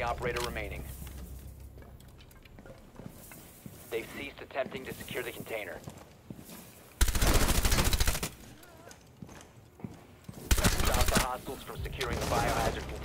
operator remaining. They've ceased attempting to secure the container. Stop the hostiles from securing the biohazard